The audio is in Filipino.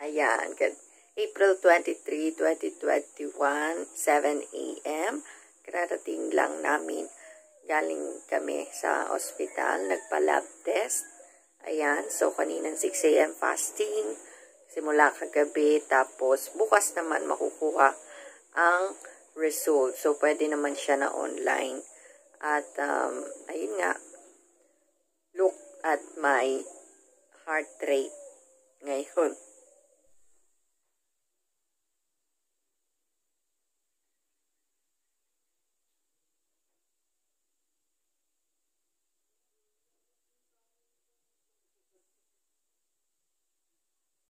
Ayan, April 23, 2021, 7 a.m. Kararating lang namin. Galing kami sa ospital, nagpa-lab test. Ayan, so kaninang 6 a.m. fasting. Simula kagabi, tapos bukas naman makukuha ang result. So, pwede naman siya na online. At, ayun nga, look at my heart rate ngayon.